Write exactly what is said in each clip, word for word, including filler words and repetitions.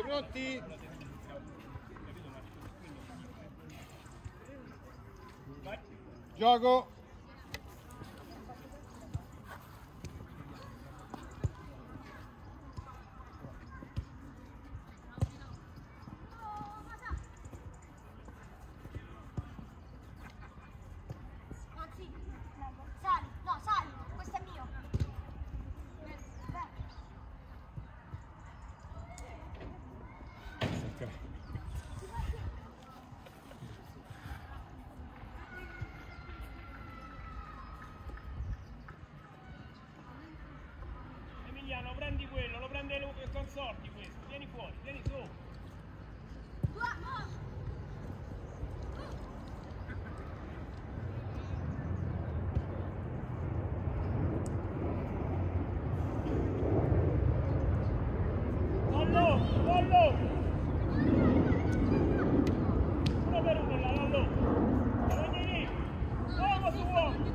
Pronti? Gioco! Emiliano, prendi quello, lo prende il consorti questo, vieni fuori, vieni su. Lollo, Lollo! Uno per uno là, Lollo! Prendi lì! Uomo su uomo!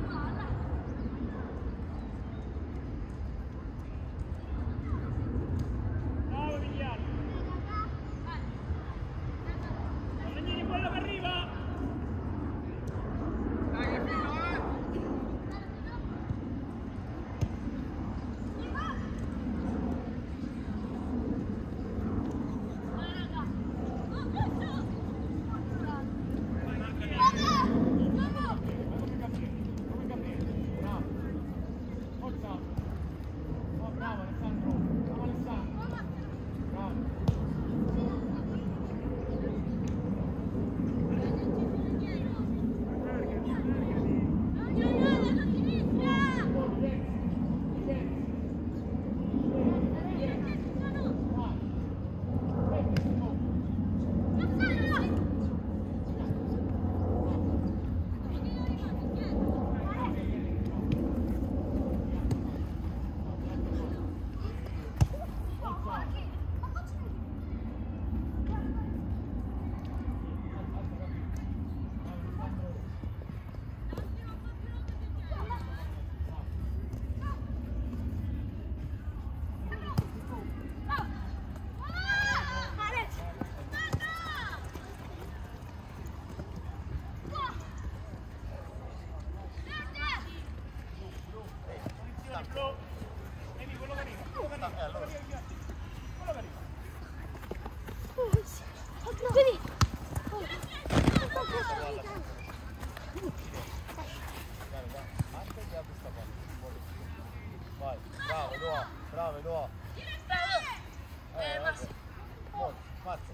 Vai, bravo Edoa, bravo Edoa. Eh, vabbè. Molto, mazza.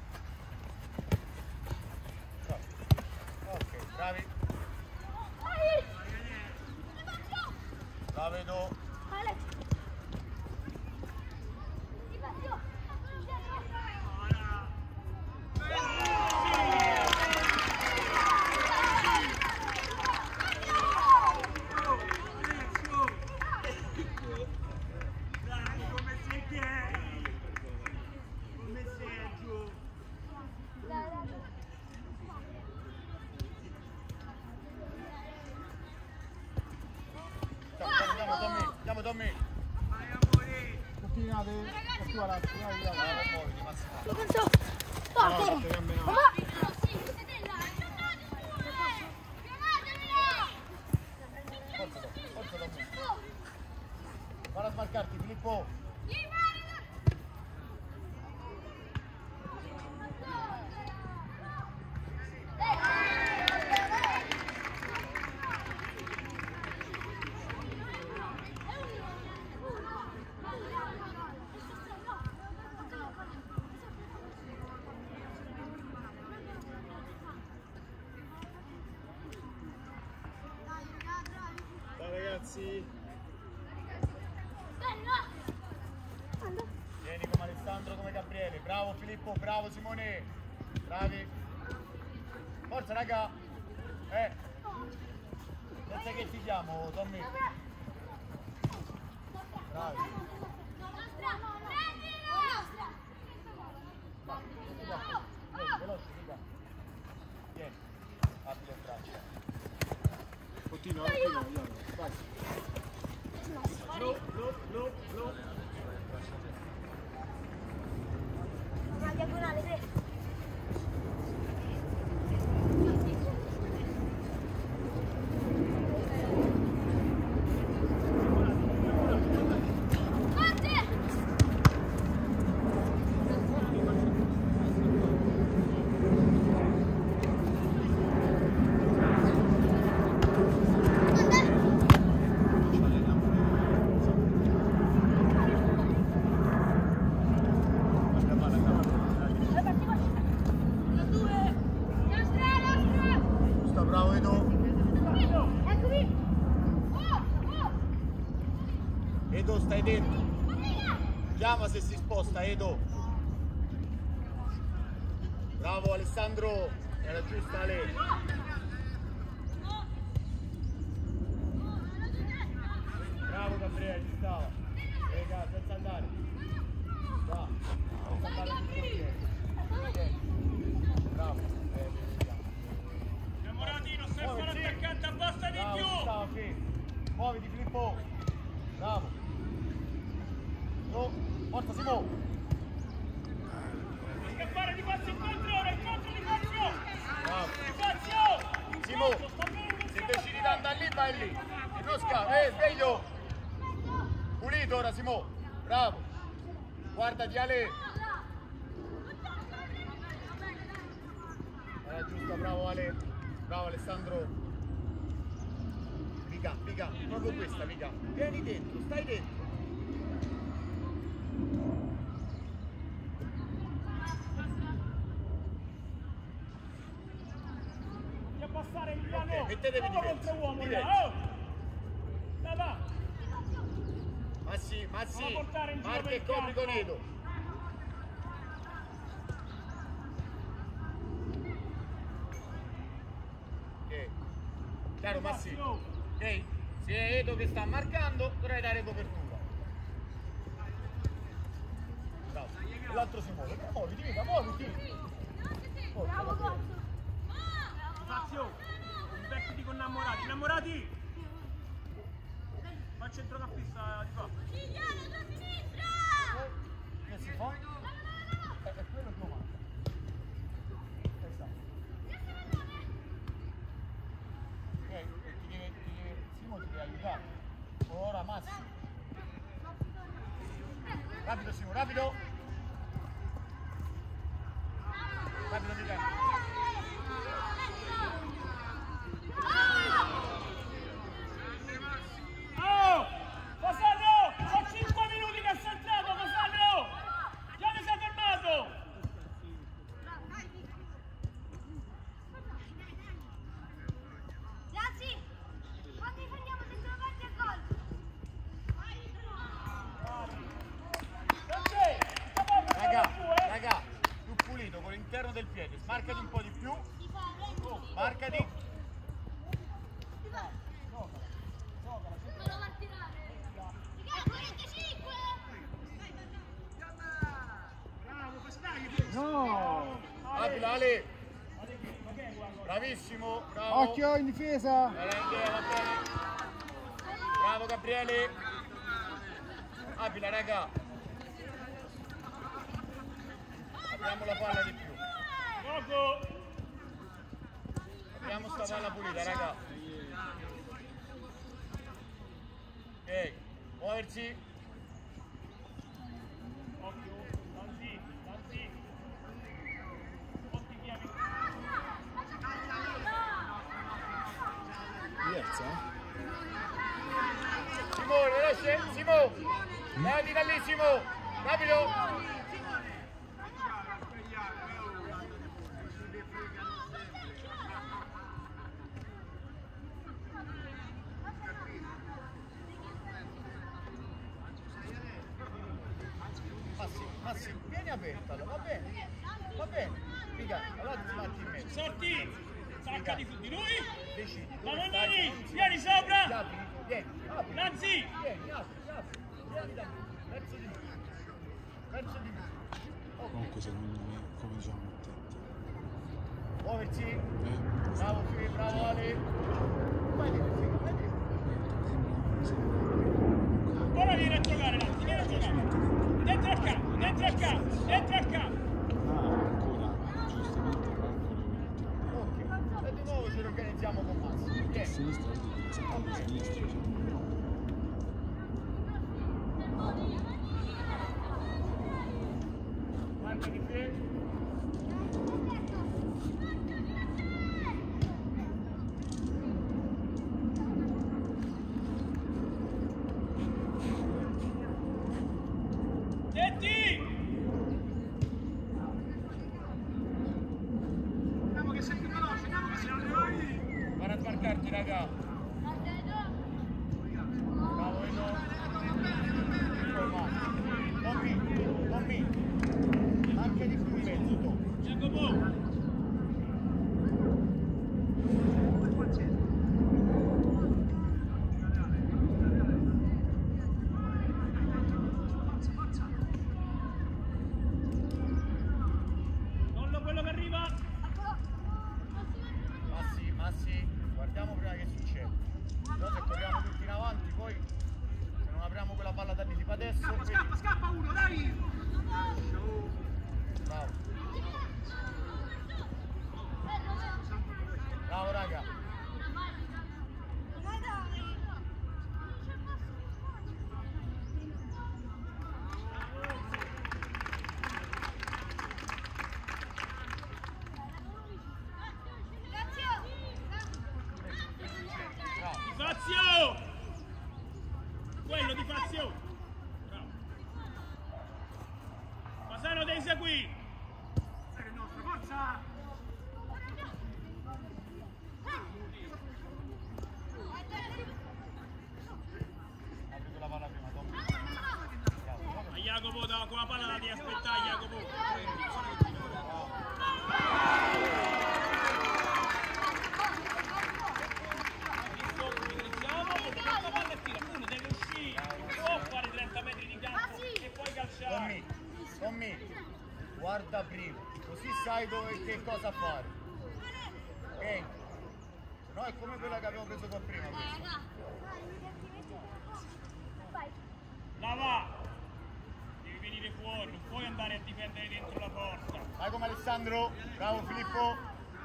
Ok, bravi. Bravo Edo. Andiamo Tommy. Vai amore. Continuate. Continuate. Lo penso. Papà. Forza Tommy. Guarda a smarcarti Filippo. Ragazzi, vieni come Alessandro, come Gabriele, bravo Filippo, bravo Simone, bravi, forza raga, eh, senza che ti diamo Tommy, bravi, veloce raga, vieni, apri le braccia, continua, continua, vai. Lo, lo, lo, lo. stai dentro. Chiama se si sposta, Edo. Bravo Alessandro, era giusta Ale. Bravo Gabriele, ci stava. Lega, senza andare. Va, senza andare sul portiere. Bravo. Eh, Moratino, stai fuori attaccante, abbassa di bravo, più! stava fermo. Muoviti Filippo. Bravo. No, forza Simo. Scappare di Fazio incontro, ora incontro di Fazio! Bravo. Di Fazio! Simo, se decidi di andare lì, vai lì. E non scappa, eh, sveglio. Pulito ora Simo. Bravo. Guardati Ale. Era giusto, bravo Ale. Bravo Alessandro. Mica, mica, proprio questa, mica. Vieni dentro, stai dentro. Di abbassare il piano! Ok, mettetevi uomo diversi, contro uomo, diversi. là, oh! Là, va! Massi, Massi, Andiamo a portare in giro Marco per e il copri campo. con Edo. Ok, chiaro Massi? Ok, se è Edo che sta marcando, dovrai dare copertura. Bravo, e l'altro si muove, muoviti, mica, muoviti. Forza, Gabriele. Fazio! Divertiti con innamorati, innamorati! Fa il centrocampista di qua! Che si fa? È, è quello che lo manca. Esatto. Ok, e ti deve, ti deve, Simo ti deve aiutare. Ora Massi. Rapido Simo, rapido! Rapido di tempo. Oh! Cosandro! Sono cinque minuti che è saltato, Cosandro! Già mi sei fermato! Ragazzi, quando difendiamo dentro avanti a gol. Raga, raga, più pulito con l'interno del piede, smarcati un po' di più. Marcati. No! Abila Ale. Bravissimo, bravo. Occhio in difesa! Bella idea, va bene. Bravo Gabriele. Abila raga. Abbiamo la palla di più. Poco! Abbiamo sta palla pulita raga. Ok, muoversi. Occhio, Danzi, Danzi! Monti chiavi! Diversa? Simone, veloce, Simo. Levati da lì Simo. Rapido. Massi, Massi, vieni aperta, va bene, va bene, figa, allora ti metti in mezzo. Sorti! Sacca di di lui! Decidi, dove Mamonini, stai? vieni sopra! Apri, vieni, apri. Danzi! Vieni, apri, apri, vieni da me, verso di me, verso di me. Ok, Comunque secondo me, come diciamo, attenti. muoversi, Eh? bravo Fili, bravo Ale. Vai dentro, figa, vai dentro. Ora vieni a giocare, Danzi, vieni a giocare! Dentro al campo, dentro al campo, dentro al campo! Ah, ancora, giustamente calcolo che Ok, e di nuovo ci organizziamo con Massi. a Vieni. sinistra, sempre a sinistra, cioè. Marca di piede. adesso Scappa, vedi. scappa, scappa uno, dai! Bravo. Bravo raga. Di Fazio! Quello di Fazio! Bravo. Fasano devi seguire! Forza! Apri la palla prima, Tommy. A Jacopo, da con la palla la devi aspettare, Jacopo! Uno deve uscire, non può fare trenta metri di campo e poi calciare. Tommy, Tommy, guarda prima, così sai dove che cosa fare. Ok? Se no è come quella che avevo preso qua prima. Questa. La va! Devi venire fuori, non puoi andare a difendere dentro la porta. Vai come Alessandro, bravo Filippo.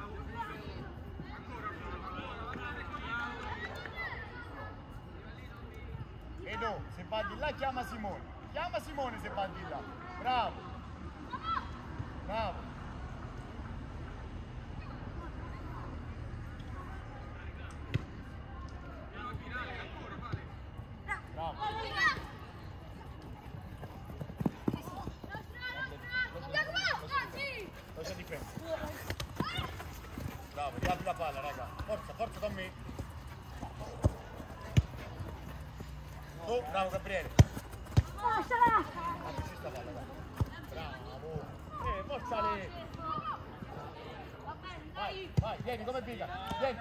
Edo, se va di là chiama Simone. Chiama Simone se va di là. Bravo. Bravo. Bravo. Cosa difende? Bravo, riapri la palla, raga. Forza, forza Tommy. Oh, bravo Gabriele. Apri questa palla, dai. Bravo. Eh, forza lì. Vai, vai, vieni come pica. Vieni.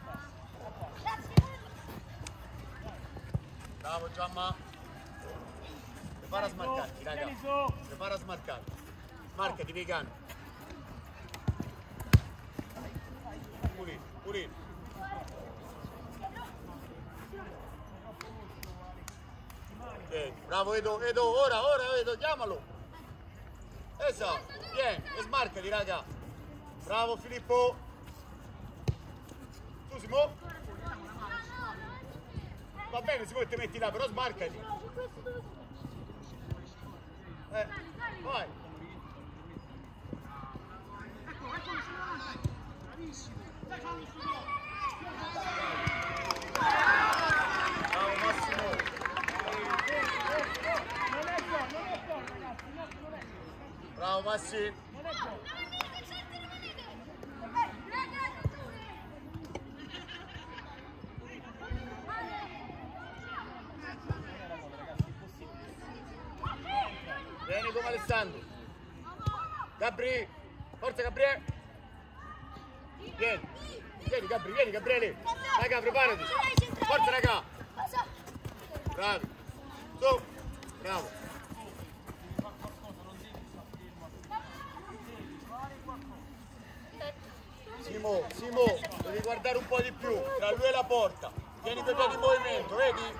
Bravo Giamma. Prepara a smarcarti, raga. Prepara a smarcarti. Smarcati, vegano. Pulito, pulito. Okay. Bravo Edo, Edo, ora, ora Edo, chiamalo. Esatto, vieni, e smarcati raga. Bravo Filippo. Tu Simo? Va bene Simo che ti metti là, però smarcati. Eh, vai. Bravo Massimo. Bravo Massi. Vieni come Alessandro. Gabri. Forza Gabriele. Vieni. Vieni Gabri, vieni Gabriele. Raga, preparati. Forza raga. Bravi. Su. Bravo. Simo, Simo, devi guardare un po' di più, tra lui e la porta. Tieni i tuoi piedi in movimento, vedi?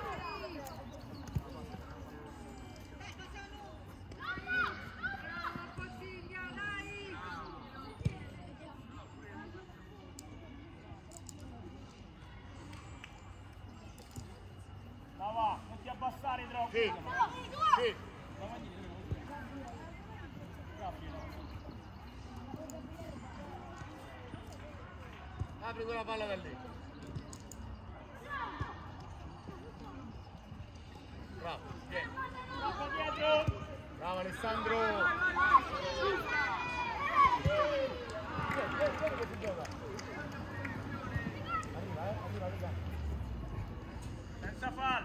La va, non ti abbassare troppo. Sì, sì. Apri quella palla da lì. Bravo, vieni. Troppo dietro. Bravo Alessandro. Vieni, vieni, vieni che si gioca. Arriva, eh, arriva, arriva. Senza fallo.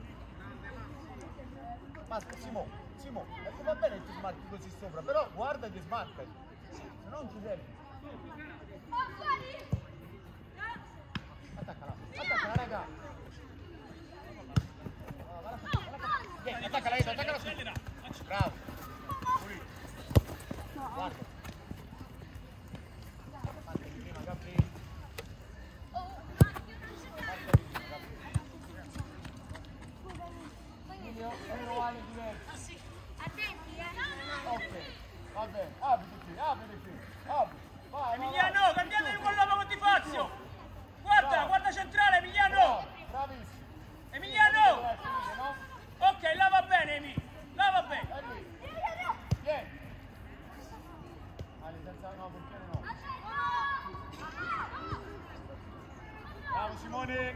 Ma Simo, Simo, ecco va bene che ti smarchi così sopra, però guarda che smarcati. Se no non ci serve. Attaccala, attaccala raga. Vieni, attaccala, Edo, attaccala su. Bravo. Pulito. Guarda. Attaccati prima, Gabri. Emilio, Emilio, vai. mani diverse. Attenti, eh. Ok, va bene, apriti qui, apriti qui, apri. Vai, Emiliano, vai, vai. cambiate Su. di quello con Di Fazio! Guarda, Bravo. guarda centrale, Emiliano! Bravo, bravissimo. Emiliano! Deve finire, no? Ok, là va bene, Emi! Là va bene! Dai lì. Vieni. Ali, senza no, portiere no. Bravo Simone.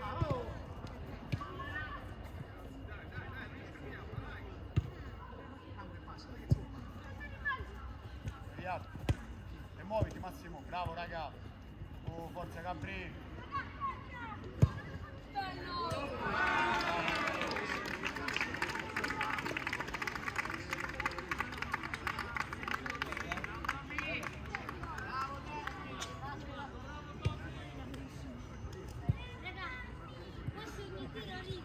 Rialto. E muoviti Massimo, bravo raga. Oh, forza Gabri. Raga, questo è il mio tiro libero.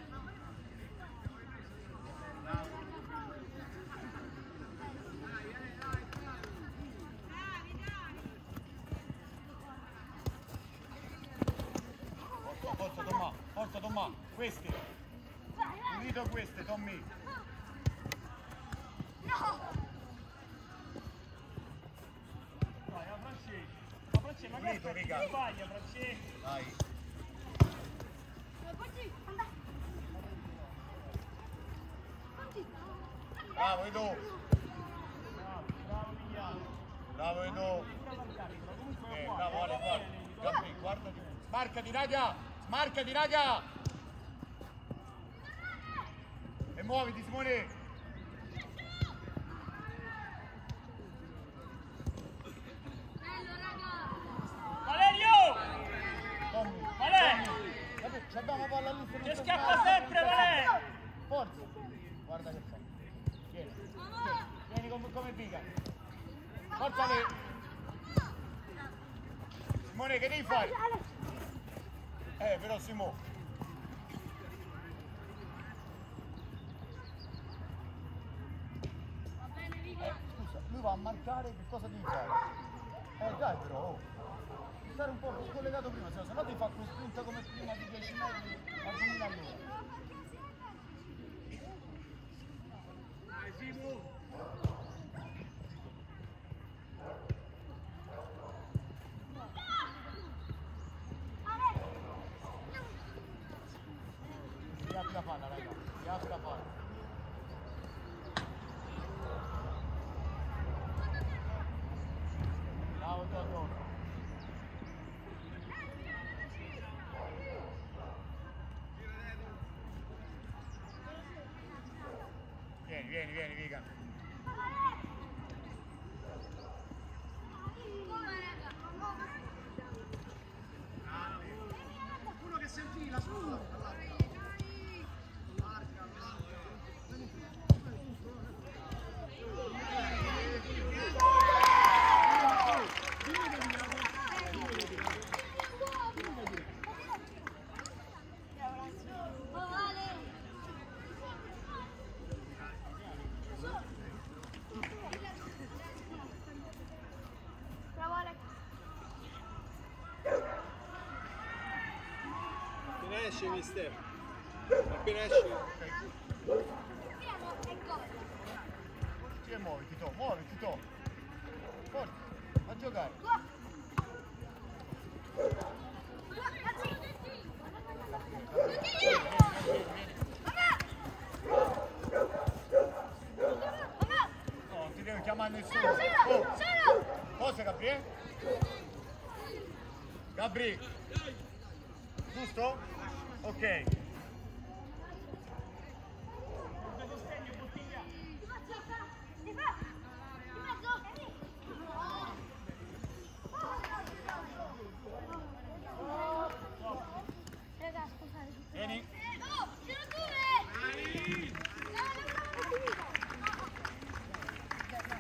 Forza, forza Tomma, forza Tomma. Questi. Unito queste, Tommy. Vai, a Francesco! Ma Francesco, ma che Unito, raga. sbaglia, Francesco! Dai. Bravo Edo. Bravo, bravo Emiliano! Bravo Edo. Comunque Eh, qua, bravo Ale, va guarda. bene, Gabri, guardati. Smarcati raga. Smarcati raga. E muoviti Simone. Bello, raga. Valerio! Tommy. Vale! Tommy. Gabri, ci abbiamo palla lì. se non Che so scappa fare. sempre, Vale! Forza. Guarda che fa. Vieni. Vieni come, come pica. Forza lì. Simone che devi fare? Eh però Simone. Va bene, Vico. Eh, scusa, lui va a marcare che cosa devi fare? Eh dai però, oh. Devi stare un po' più collegato prima, se no, se no ti fa quel spunta come prima di dieci metri a duemila all'ora. Riapri la palla raga, riapri la palla. Bravo Giorgio. Vieni, vieni, vieni, Viga. Uno che si infila su. Oh, Ale. Bravo, Alex. Appena esce mister. Appena esce. Piano e gol. Sì, e muoviti, to, muoviti, to. Forza, a giocare. Go. Go, Azzi. No, non ti devi chiamare nessuno. Sono, sono, Oh, sono. cosa Gabri? eh? Gabri. Giusto? Ok.